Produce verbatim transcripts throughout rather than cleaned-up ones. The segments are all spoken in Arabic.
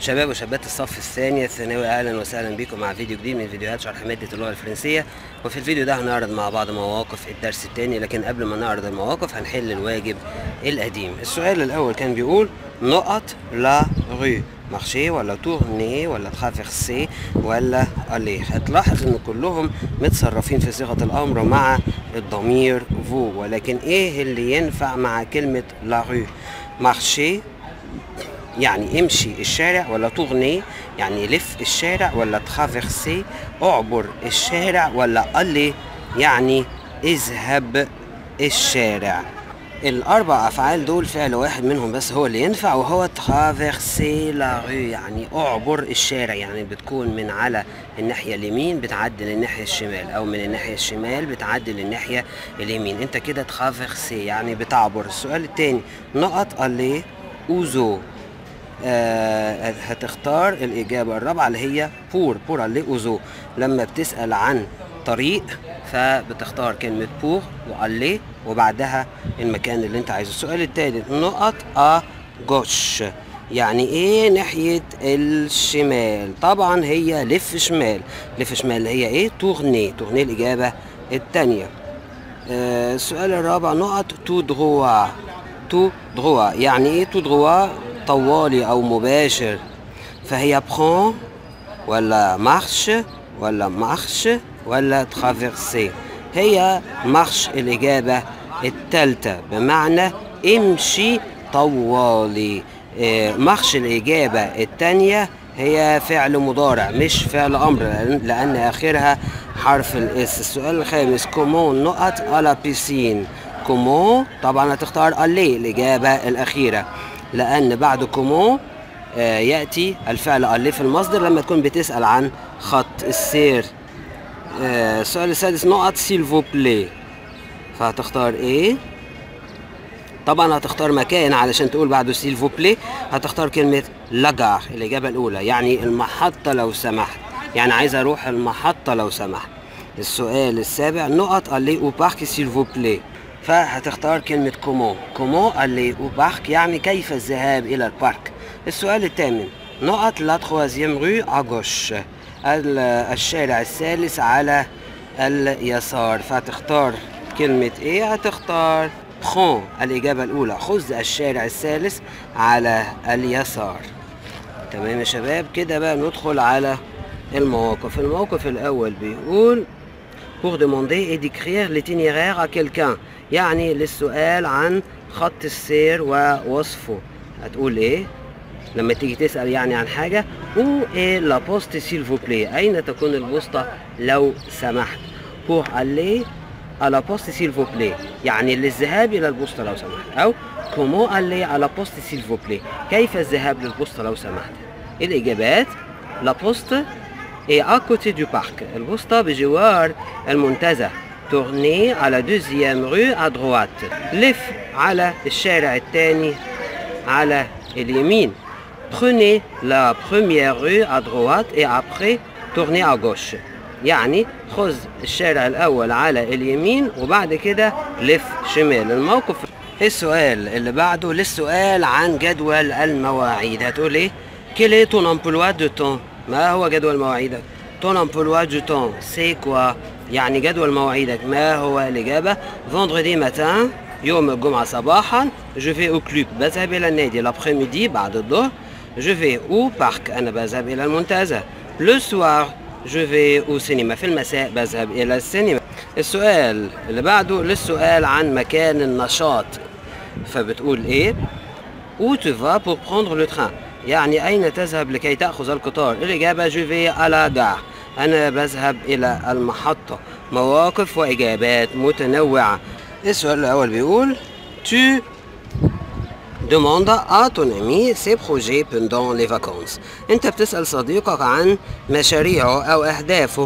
شباب وشابات الصف الثاني الثانوي، اهلا وسهلا بكم مع فيديو جديد من فيديوهات شرح ماده اللغه الفرنسيه. وفي الفيديو ده هنعرض مع بعض مواقف الدرس الثاني، لكن قبل ما نعرض المواقف هنحل الواجب القديم. السؤال الاول كان بيقول نقط لا رو مارشي ولا تورني ولا ترافيرسي ولا الي. هتلاحظ ان كلهم متصرفين في صيغه الامر مع الضمير فو، ولكن ايه اللي ينفع مع كلمه لا رو؟ مارشي يعني امشي الشارع، ولا تغني يعني لف الشارع، ولا ترافيرسي اعبر الشارع، ولا الي يعني اذهب الشارع. الاربع افعال دول فعل واحد منهم بس هو اللي ينفع، وهو ترافيرسي لا رو يعني اعبر الشارع، يعني بتكون من على الناحيه اليمين بتعدي للناحيه الشمال، او من الناحيه الشمال بتعدي للناحيه اليمين. انت كده ترافيرسي يعني بتعبر. السؤال الثاني نقط الي اوزو، آه هتختار الإجابة الرابعة اللي هي بور بور اللي أوزو. لما بتسأل عن طريق فبتختار كلمة بور واللي وبعدها المكان اللي انت عايزه. السؤال الثالث نقط أ جوش يعني ايه ناحية الشمال؟ طبعا هي لف شمال. لف شمال اللي هي ايه؟ تورني. تورني الإجابة الثانية. آه السؤال الرابع نقط تو دروا. تو دروا يعني ايه تو دروا؟ طوالي او مباشر. فهي برون ولا مارش ولا مارش ولا ترافيرسي؟ هي مارش الإجابة الثالثة، بمعنى امشي طوالي. إيه مارش الإجابة الثانية هي فعل مضارع مش فعل أمر، لأن آخرها حرف الإس. السؤال الخامس كومون نقط على بيسين. كومون طبعا هتختار الي الإجابة الأخيرة، لأن بعد كومون آه يأتي الفعل الي في المصدر لما تكون بتسأل عن خط السير. آه السؤال السادس نقط سيلفو بلي، فهتختار ايه؟ طبعا هتختار مكان علشان تقول بعده سيلفو بلي. هتختار كلمة لاجار الإجابة الأولى، يعني المحطة لو سمحت، يعني عايز أروح المحطة لو سمحت. السؤال السابع نقط الي او بارك سيلفو بلي، فهتختار كلمة كومون. كومون الي او بارك يعني كيف الذهاب إلى البارك. السؤال الثامن نقط لا تخوازيام رو أغوش، الشارع الثالث على اليسار، فهتختار كلمة ايه؟ هتختار برون الإجابة الأولى، خذ الشارع الثالث على اليسار. تمام يا شباب، كده بقى ندخل على المواقف. الموقف الأول بيقول pour demander et décrire l'itinéraire à quelqu'un، يعني للسؤال عن خط السير ووصفه. هتقول ايه لما تيجي تسأل يعني عن حاجة؟ où est la poste s'il vous plaît، أين تكون البوسطة لو سمحت. pour aller à la poste s'il vous plaît يعني للذهاب إلى البوسطة لو سمحت، أو comment aller à la poste s'il vous plaît كيف الذهاب للبوسطة لو سمحت. الإجابات la poste et à côté du parc، البوسطة بجوار المنتزه. tournez à la deuxième rue à droite، لف على الشارع الثاني على اليمين. prenez la première rue à droite et après tournez à gauche، يعني خذ الشارع الأول على اليمين وبعد كده لف شمال. الموقف السؤال اللي بعده للسؤال عن جدول المواعيد. هتقول ايه؟ quel est ton emploi de temps، ما هو جدول مواعيدك؟ ton emploi du temps c'est quoi، يعني جدول مواعيدك ما هو؟ الإجابة vendredi matin يوم الجمعة صباحا je vais au club بذهب إلى النادي. l'après-midi بعد الظهر je vais au parc أنا بذهب إلى المنتزه. le soir je vais au cinéma في المساء بذهب إلى السينما. السؤال اللي بعده للسؤال عن مكان النشاط، فبتقول إيه؟ où tu vas pour prendre le train، يعني أين تذهب لكي تأخذ القطار؟ الإجابة je vais à la gare أنا بذهب إلى المحطة. مواقف وإجابات متنوعة. السؤال الأول بيقول tu demandes à ton ami ses projets pendant les vacances، أنت بتسأل صديقك عن مشاريعه أو أهدافه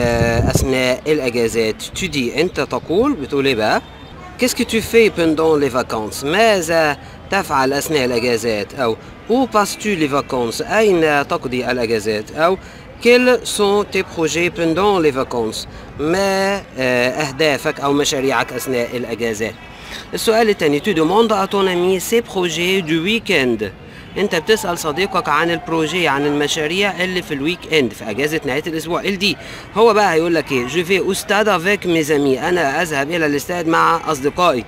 أثناء الأجازات. tu dis أنت تقول، بتقول إيه بقى؟ qu'est-ce que tu fais pendant les vacances، ماذا تفعل أثناء الأجازات؟ أو où passes-tu les vacances، أين تقضي الأجازات؟ أو quels sont tes projets pendant les vacances، ما أهدافك أو مشاريعك أثناء الأجازات. السؤال الثاني tu demandes à ton ami ses projets du week-end، انت بتسأل صديقك عن البروجي، عن المشاريع اللي في الويك اند، في اجازة نهاية الاسبوع الدي. هو بقى هيقول لك ايه؟ جو في او ستاد افيك مي زامي، انا اذهب الى الاستاد مع اصدقائي.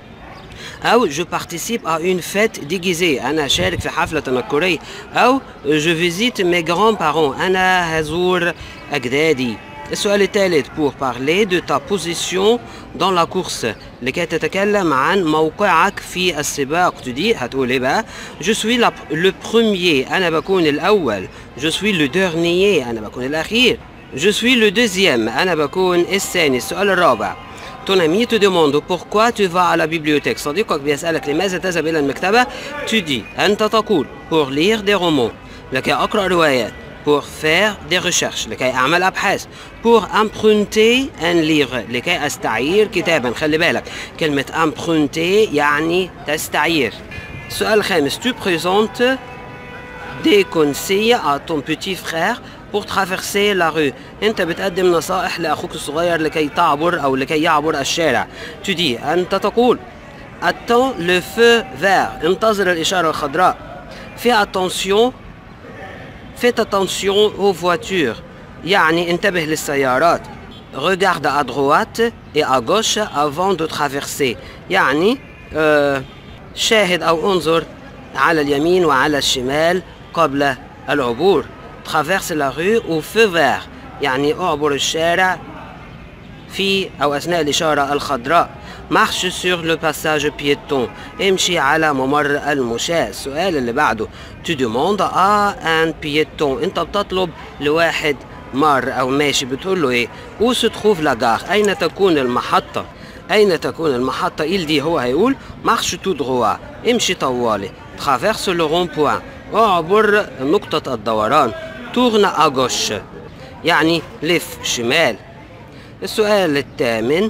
أو جو بارتيسيب à une fête déguisée، أنا أشارك في حفلة تنكرية. أو جو فيزيت مي جران بارون، أنا هزور أجدادي. السؤال الثالث pour parler de ta position dans la course، لكي تتكلم عن موقعك في السباق. تدي هتقول ايه بقى؟ je suis la, le premier، أنا بكون الأول. je suis le dernier، أنا بكون الأخير. je suis le deuxième، أنا بكون الثاني. السؤال الرابع ton ami te demande pourquoi tu vas à la bibliothèque، صديقك بيسألك لماذا تذهب إلى المكتبة. tu dis أنت تقول pour lire des romans، لكي أقرأ روايات. pour faire des recherches، لكي أعمل أبحاث. pour emprunter un livre، لكي أستعير كتابا. خلي بالك كلمة emprunter يعني تستعير. السؤال الخامس tu présentes des conseils à ton petit frère pour traverser la rue، انت بتقدم نصائح لاخوك الصغير لكي تعبر او لكي يعبر الشارع. tu dis انت تقول attends le feu vert، انتظر الاشاره الخضراء. fais attention fais attention aux voitures، يعني انتبه للسيارات. regarde à droite et à gauche avant de traverser، يعني آه شاهد او انظر على اليمين وعلى الشمال قبل العبور. traverse la rue au feu vert، يعني اعبر الشارع في أو أثناء الإشارة الخضراء. marche sur le passage piéton، امشي على ممر المشاة. السؤال اللي بعده tu demandes à un piéton، انت بتطلب لواحد مار أو ماشي بتقول له ايه؟ où se trouve la gare، أين تكون المحطة؟ أين تكون المحطة؟ il dit هو هيقول marche tout droit، امشي طوالي. traverse le rond-point، اعبر نقطة الدوران. tourne à gauche، يعني لف شمال. السؤال الثامن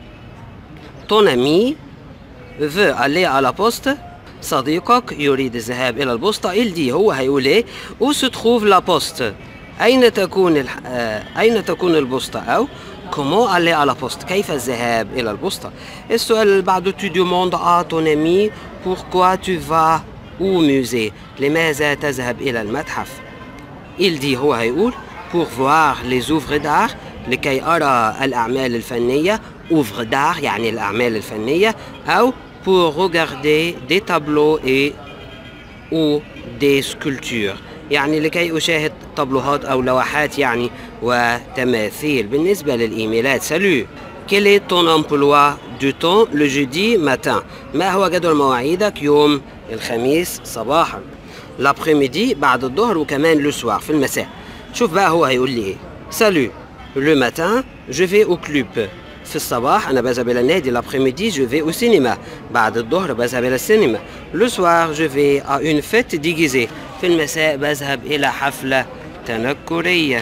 ton ami veut aller à la poste، صديقك يريد الذهاب إلى البوسطة. il dit هو هيقول ايه؟ où se trouve la poste، أين تكون الح... آه... أين تكون البوسطة؟ أو comment aller à la poste، كيف الذهاب إلى البوسطة. السؤال اللي بعده tu demandes à ton ami pourquoi tu vas au musée، لماذا تذهب إلى المتحف. il dit هو هيقول pour voir les œuvres d'art، لكي أرى الأعمال الفنية. œuvres d'art يعني الأعمال الفنية. أو pour regarder des tableaux et ou des sculptures، يعني لكي أشاهد طابلوهات أو لوحات يعني وتماثيل. بالنسبة للإيميلات salut quel est ton emploi du temps le jeudi matin، ما هو جدول مواعيدك يوم الخميس صباحا. l'après-midi بعد الظهر، وكمان le soir في المساء. شوف بقى هو هيقول لي ايه. salut le matin je vais au club، في الصباح أنا بذهب إلى النادي. l'après-midi je vais au cinéma، بعد الظهر بذهب إلى السينما. le soir je vais à une fête déguisée، في المساء بذهب إلى حفلة تنكرية.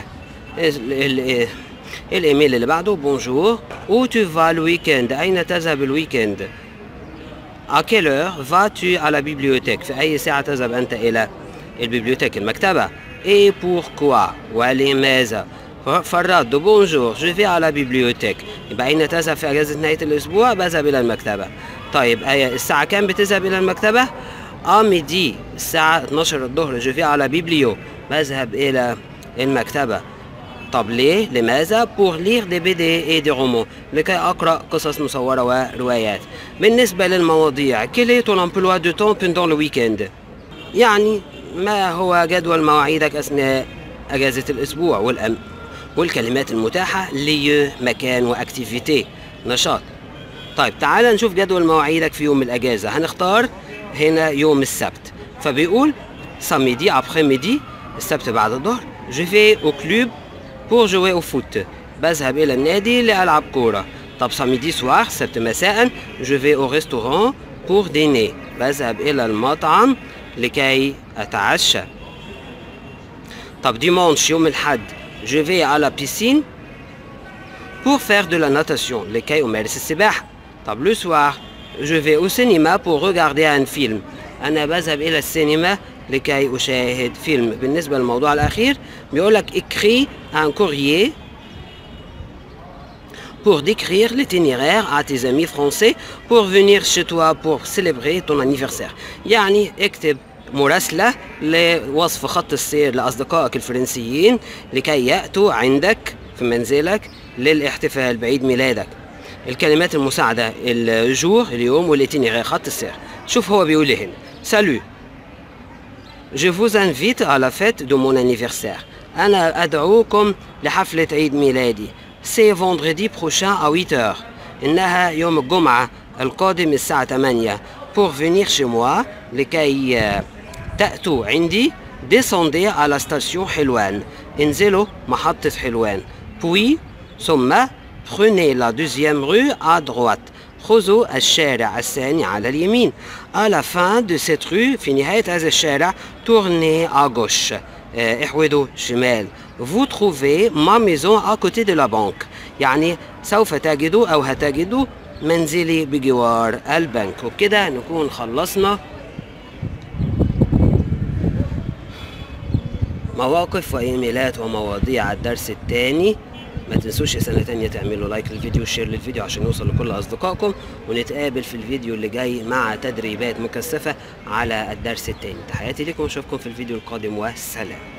الإيميل اللي بعده bonjour où tu vas le week-end، أين تذهب الويكند. à quelle heure vas-tu à la bibliothèque، في أي ساعة تذهب أنت إلى البيبليوتيك المكتبة. et pourquoi ولماذا. فالرد bonjour je vais à la bibliothèque، يبقى أين تذهب في أجازة نهاية الأسبوع؟ بذهب إلى المكتبة. طيب آية الساعة كام بتذهب إلى المكتبة؟ à midi الساعة اثناشر الظهر je vais à la biblio، بذهب إلى المكتبة. طب ليه؟ لماذا؟ pour lire des بي دي et des romans، لكي أقرأ قصص مصورة وروايات. بالنسبة للمواضيع quel est ton emploi de temps pendant le week-end، يعني ما هو جدول مواعيدك أثناء أجازة الأسبوع. والأم والكلمات المتاحة لي مكان وأكتيفيتي نشاط. طيب تعال نشوف جدول مواعيدك في يوم الأجازة. هنختار هنا يوم السبت، فبيقول samedi après-midi السبت بعد الظهر je vais au club pour jouer au foot، بذهب إلى النادي لألعب كورة. طب samedi soir السبت مساء je vais au restaurant pour dîner، بذهب إلى المطعم لكي أتعشى. طب dimanche يوم الحد je vais à la piscine pour faire de la natation، لكي أمارس السباحة. طب le soir je vais au cinéma pour regarder un film، أنا بذهب إلى السينما لكي أشاهد فيلم. بالنسبة للموضوع الأخير بيقولك écris un courrier pour décrire l'itinéraire à tes amis français pour venir chez toi pour célébrer ton anniversaire، يعني اكتب مراسلة لوصف خط السير لأصدقائك الفرنسيين لكي يأتوا عندك في منزلك للاحتفال بعيد ميلادك. الكلمات المساعدة الجور اليوم والإتينيغير خط السير. شوف هو بيقول لي هنا سالو je vous invite à la fête de mon anniversaire. أنا أدعوكم لحفلة عيد ميلادي. c'est vendredi prochain à huit heures. إنها يوم الجمعة القادم الساعة ثمانية. pour venir chez moi لكي تأتوا عندي. descendez à la station حلوان. انزلوا محطة حلوان. puis ثم prenez la deuxième rue à droite. خذوا الشارع الثاني على اليمين. à la fin de cette rue في نهاية هذا الشارع tournez à gauche. احودوا شمال. vous trouvez ma maison à côté de la banque. يعني سوف تجدوا أو هتجدوا منزلي بجوار البنك. وبكده نكون خلصنا مواقف وإيميلات ومواضيع الدرس الثاني. ما تنسوش يا سنة تانية تعملوا لايك للفيديو وشير للفيديو عشان يوصل لكل أصدقائكم، ونتقابل في الفيديو اللي جاي مع تدريبات مكثفة على الدرس الثاني. تحياتي لكم واشوفكم في الفيديو القادم والسلام.